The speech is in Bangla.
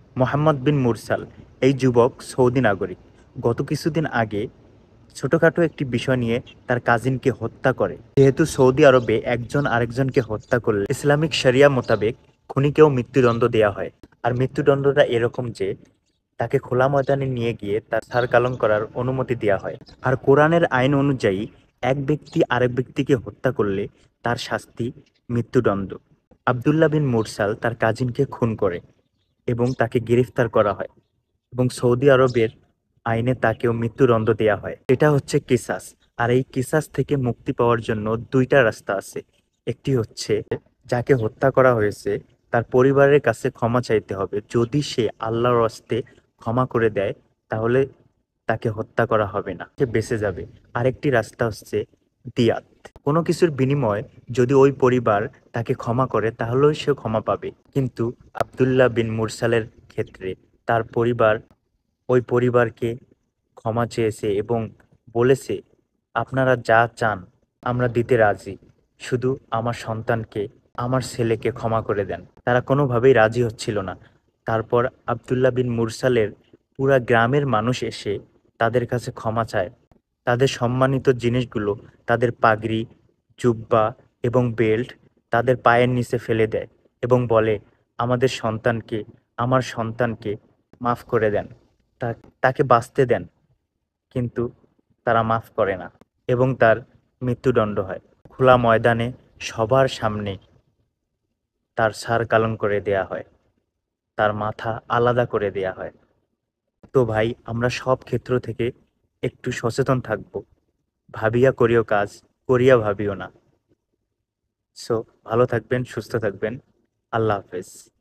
মোহাম্মদ বিন মুরসাল এই যুবক সৌদি নাগরিক গত কিছুদিন আগে ছোটখাটো একটি বিষয় নিয়ে তার কাজিনকে হত্যা করে। যেহেতু সৌদি আরবে একজন আরেকজনকে হত্যা করলে ইসলামিক শরিয়া মোতাবেক খুনিকেও মৃত্যুদণ্ড দেয়া হয়। আর মৃত্যুদণ্ডটা এরকম যে তাকে খোলা ময়দানে নিয়ে গিয়ে তার ছাল কালন করার অনুমতি দেওয়া হয়। আর কোরআনের আইন অনুযায়ী এক ব্যক্তি আরেক ব্যক্তিকে হত্যা করলে তার শাস্তি মৃত্যুদণ্ড। আবদুল্লাহ বিন মুরসাল তার কাজিনকে খুন করে এবং তাকে গ্রেফতার করা হয় এবং সৌদি আরবের আইনে তাকেও মৃত্যুদণ্ড দেওয়া হয়। এটা হচ্ছে কিসাস। আর এই কিসাস থেকে মুক্তি পাওয়ার জন্য দুইটা রাস্তা আছে। একটি হচ্ছে যাকে হত্যা করা হয়েছে তার পরিবারের কাছে ক্ষমা চাইতে হবে। যদি সে আল্লাহর হস্তে ক্ষমা করে দেয় তাহলে তাকে হত্যা করা হবে না, সে বেঁচে যাবে। আরেকটি রাস্তা হচ্ছে দিয়াত। কোনো কিছুর বিনিময়ে যদি ওই পরিবার তাকে ক্ষমা করে তাহলেও সে ক্ষমা পাবে। কিন্তু আবদুল্লাহ বিন মুরসালের ক্ষেত্রে তার পরিবার ওই পরিবারকে ক্ষমা চেয়েছে এবং বলেছে, আপনারা যা চান আমরা দিতে রাজি, শুধু আমার সন্তানকে, আমার ছেলেকে ক্ষমা করে দেন। তারা কোনোভাবেই রাজি হচ্ছিল না। তারপর আবদুল্লাহ বিন মুরসালের পুরা গ্রামের মানুষ এসে তাদের কাছে ক্ষমা চায়। তাদের সম্মানিত জিনিসগুলো, তাদের পাগড়ি, জুব্বা এবং বেল্ট তাদের পায়ের নিচে ফেলে দেয় এবং বলে, আমাদের সন্তানকে, আমার সন্তানকে মাফ করে দেন, তাকে বাঁচতে দেন। কিন্তু তারা মাফ করে না এবং তার মৃত্যুদণ্ড হয়। খোলা ময়দানে সবার সামনে তার ছাল কালন করে দেয়া হয়, তার মাথা আলাদা করে দেয়া হয়। তো ভাই, আমরা সব ক্ষেত্র থেকে একটু সচেতন থাকব। ভাবিয়া করিও কাজ, করিয়া ভাবিও না। সো ভালো থাকবেন, সুস্থ থাকবেন। আল্লাহ হাফেজ।